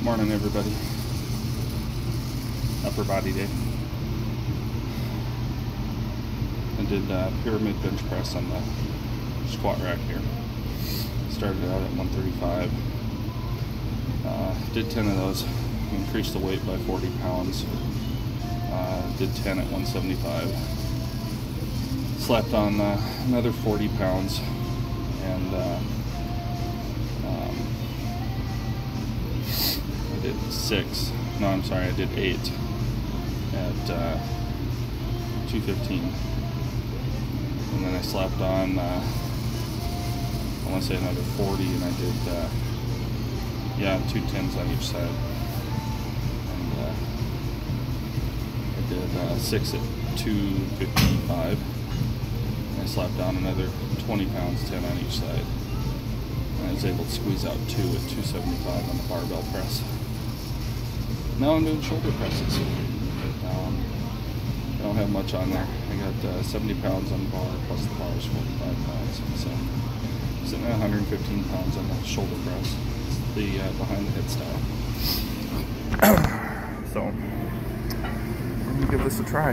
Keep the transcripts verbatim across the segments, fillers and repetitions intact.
Morning, everybody. Upper body day. I did uh, pyramid bench press on the squat rack here. Started out at one thirty-five. Uh, did ten of those. Increased the weight by forty pounds. Uh, did ten at one seventy-five. Slapped on uh, another forty pounds, and uh, um, I did six. No, I'm sorry, I did eight at uh, two fifteen. And then I slapped on, uh, I want to say another forty, and I did, uh, yeah, two tens on each side. And uh, I did uh, six at two fifty-five. I slapped on another twenty pounds, ten on each side. And I was able to squeeze out two at two seventy-five on the barbell press. Now I'm doing shoulder presses. Um, I don't have much on there. I got uh, seventy pounds on the bar, plus the bar is forty-five pounds. So I'm sitting at one hundred fifteen pounds on the shoulder press. It's the uh, behind the head style. So I'm gonna give this a try.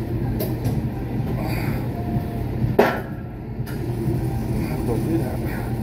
Don't do that.